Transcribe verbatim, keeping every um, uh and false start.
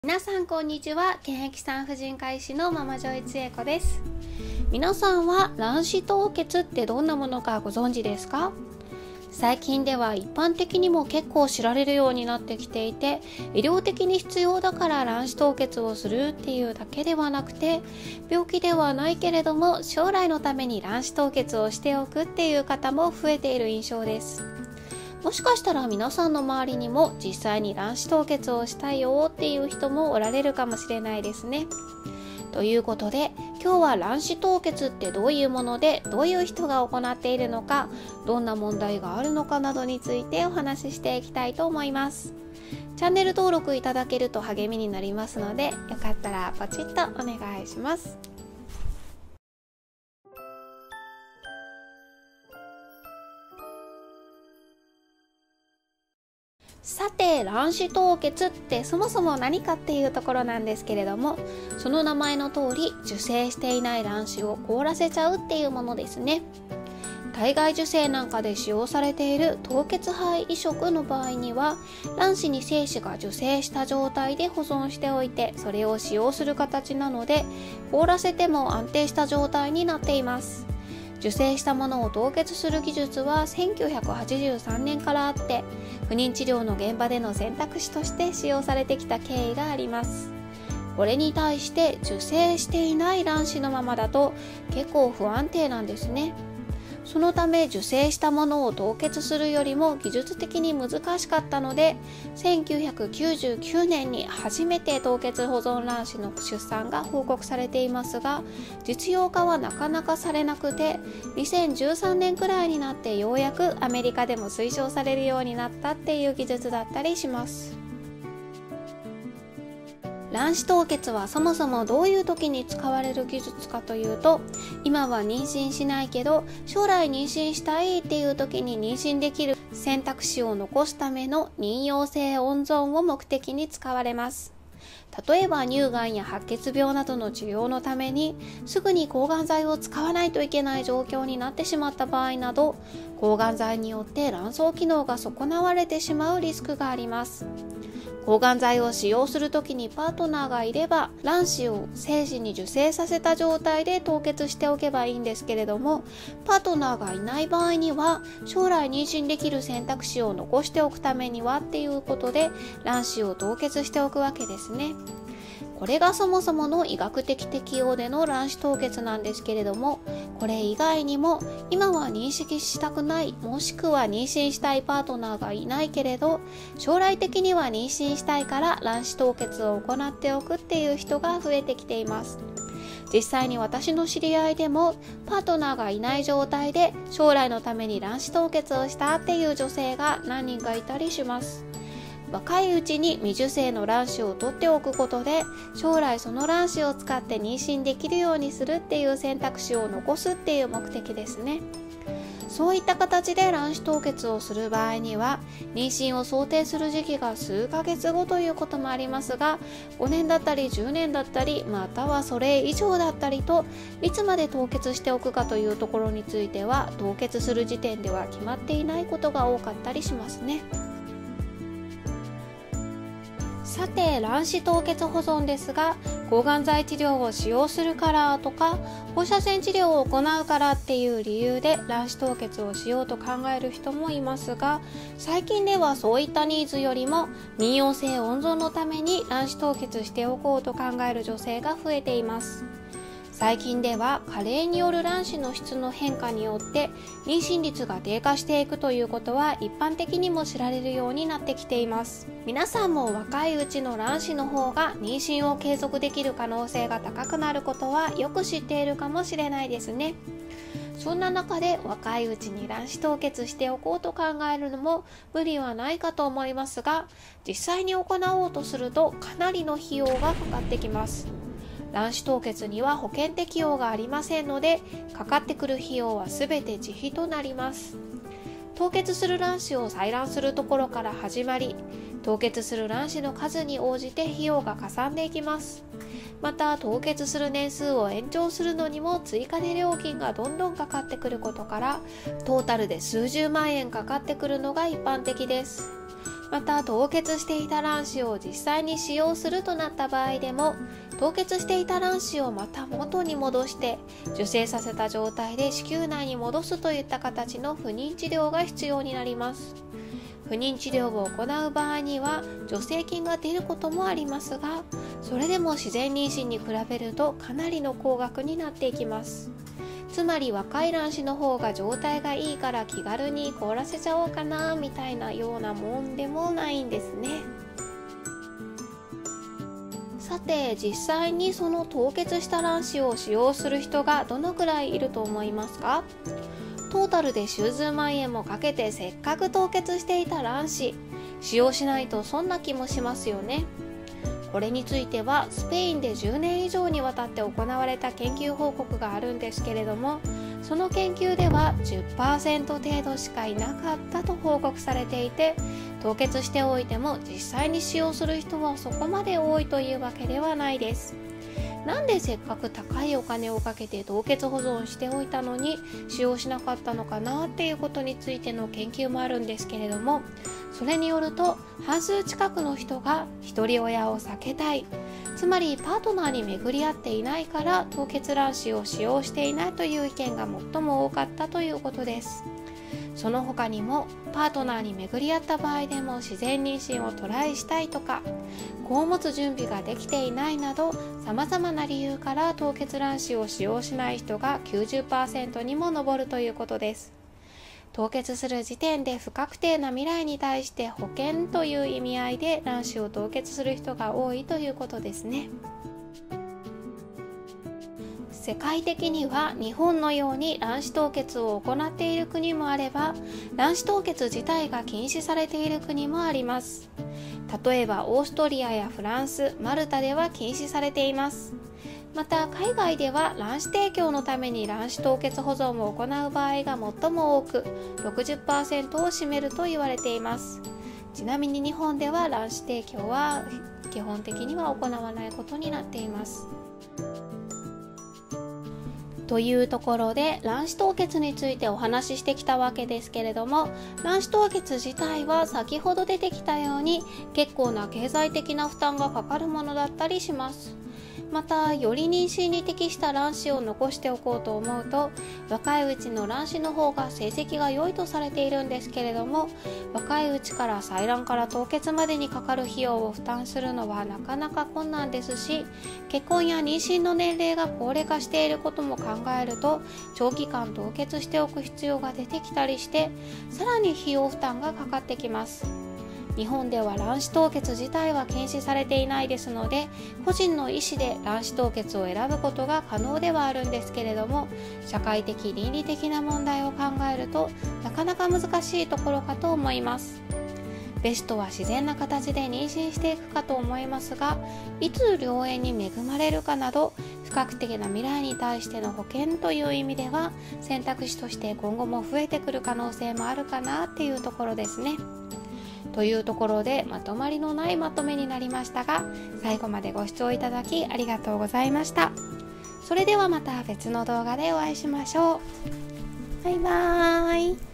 皆さんこんにちは。現役産婦人科医師のママ女医千恵子です。皆さんは卵子凍結ってどんなものかご存知ですか？最近では一般的にも結構知られるようになってきていて、医療的に必要だから卵子凍結をするっていうだけではなくて、病気ではないけれども将来のために卵子凍結をしておくっていう方も増えている印象です。もしかしたら皆さんの周りにも実際に卵子凍結をしたいよっていう人もおられるかもしれないですね。ということで今日は卵子凍結ってどういうもので、どういう人が行っているのか、どんな問題があるのかなどについてお話ししていきたいと思います。チャンネル登録いただけると励みになりますので、よかったらポチッとお願いします。さて、卵子凍結ってそもそも何かっていうところなんですけれども、その名前の通り受精していない卵子を凍らせちゃうっていうものですね。体外受精なんかで使用されている凍結肺移植の場合には、卵子に精子が受精した状態で保存しておいてそれを使用する形なので、凍らせても安定した状態になっています。受精したものを凍結する技術はせんきゅうひゃくはちじゅうさんねんからあって、不妊治療の現場での選択肢として使用されてきた経緯があります。これに対して受精していない卵子のままだと結構不安定なんですね。そのため受精したものを凍結するよりも技術的に難しかったので、せんきゅうひゃくきゅうじゅうきゅうねんに初めて凍結保存卵子の出産が報告されていますが、実用化はなかなかされなくて、にせんじゅうさんねんくらいになってようやくアメリカでも推奨されるようになったっていう技術だったりします。卵子凍結はそもそもどういう時に使われる技術かというと、今は妊娠しないけど将来妊娠したいっていう時に妊娠できる選択肢を残すための妊用性温存を目的に使われます。例えば乳がんや白血病などの治療のためにすぐに抗がん剤を使わないといけない状況になってしまった場合など、抗がん剤によって卵巣機能が損なわれてしまうリスクがあります。抗がん剤を使用するときにパートナーがいれば、卵子を精子に受精させた状態で凍結しておけばいいんですけれども、パートナーがいない場合には将来妊娠できる選択肢を残しておくためにはっていうことで卵子を凍結しておくわけですね。これがそもそもの医学的適用での卵子凍結なんですけれども、これ以外にも今は認識したくない、もしくは妊娠したいパートナーがいないけれど将来的には妊娠したいから卵子凍結を行っておくっていう人が増えてきています。実際に私の知り合いでもパートナーがいない状態で将来のために卵子凍結をしたっていう女性が何人かいたりします。若いうちに未受精の卵子を取っておくことで、将来その卵子を使って妊娠できるようにするっていう選択肢を残すっていう目的ですね。そういった形で卵子凍結をする場合には、妊娠を想定する時期が数ヶ月後ということもありますが、ごねんだったりじゅうねんだったり、またはそれ以上だったりと、いつまで凍結しておくかというところについては凍結する時点では決まっていないことが多かったりしますね。さて、卵子凍結保存ですが、抗がん剤治療を使用するからとか放射線治療を行うからっていう理由で卵子凍結をしようと考える人もいますが、最近ではそういったニーズよりも妊用性温存のために卵子凍結しておこうと考える女性が増えています。最近では加齢による卵子の質の変化によって妊娠率が低下していくということは一般的にも知られるようになってきています。皆さんも若いうちの卵子の方が妊娠を継続できる可能性が高くなることはよく知っているかもしれないですね。そんな中で若いうちに卵子凍結しておこうと考えるのも無理はないかと思いますが、実際に行おうとするとかなりの費用がかかってきます。卵子凍結には保険適用がありませんので、かかってくる費用はすべて自費となります。凍結する卵子を採卵するところから始まり、凍結する卵子の数に応じて費用がかさんでいきます。また凍結する年数を延長するのにも追加で料金がどんどんかかってくることから、トータルで数十万円かかってくるのが一般的です。 また凍結していた卵子を実際に使用するとなった場合でも、凍結していた卵子をまた元に戻して受精させた状態で子宮内に戻すといった形の不妊治療が必要になります。不妊治療を行う場合には助成金が出ることもありますが、それでも自然妊娠に比べるとかなりの高額になっていきます。つまり若い卵子の方が状態がいいから気軽に凍らせちゃおうかなみたいなようなもんでもないんですね。さて、実際にその凍結した卵子を使用する人がどのくらいいると思いますか？トータルで数十万円もかけてせっかく凍結していた卵子、使用しないとそんな気もしますよね。これについてはスペインでじゅうねん以上にわたって行われた研究報告があるんですけれども、その研究では じゅっパーセント 程度しかいなかったと報告されていて、凍結しておいても実際に使用する人はそこまで多いというわけではないです。なんでせっかく高いお金をかけて凍結保存しておいたのに使用しなかったのかなっていうことについての研究もあるんですけれども、それによると半数近くの人が一人親を避けたい、つまりパートナーに巡り合っていないから凍結卵子を使用していないという意見が最も多かったということです。その他にもパートナーに巡り合った場合でも自然妊娠をトライしたいとか、子を持つ準備ができていないなどさまざまな理由から凍結卵子を使用しない人が きゅうじゅっパーセント にも上るということです。凍結する時点で不確定な未来に対して保険という意味合いで卵子を凍結する人が多いということですね。世界的には日本のように卵子凍結を行っている国もあれば、卵子凍結自体が禁止されている国もあります。例えばオーストリアやフランス、マルタでは禁止されています。また海外では卵子提供のために卵子凍結保存を行う場合が最も多く ろくじゅっパーセント を占めると言われています。ちなみに日本では卵子提供は基本的には行わないことになっています。というところで卵子凍結についてお話ししてきたわけですけれども、卵子凍結自体は先ほど出てきたように結構な経済的な負担がかかるものだったりします。またより妊娠に適した卵子を残しておこうと思うと、若いうちの卵子の方が成績が良いとされているんですけれども、若いうちから採卵から凍結までにかかる費用を負担するのはなかなか困難ですし、結婚や妊娠の年齢が高齢化していることも考えると長期間凍結しておく必要が出てきたりして、さらに費用負担がかかってきます。日本では卵子凍結自体は禁止されていないですので、個人の意思で卵子凍結を選ぶことが可能ではあるんですけれども、社会的倫理的な問題を考えるとなかなか難しいところかと思います。ベストは自然な形で妊娠していくかと思いますが、いつ良縁に恵まれるかなど不確定な未来に対しての保険という意味では選択肢として今後も増えてくる可能性もあるかなっていうところですね。というところでまとまりのないまとめになりましたが、最後までご視聴いただきありがとうございました。それではまた別の動画でお会いしましょう。バイバーイ。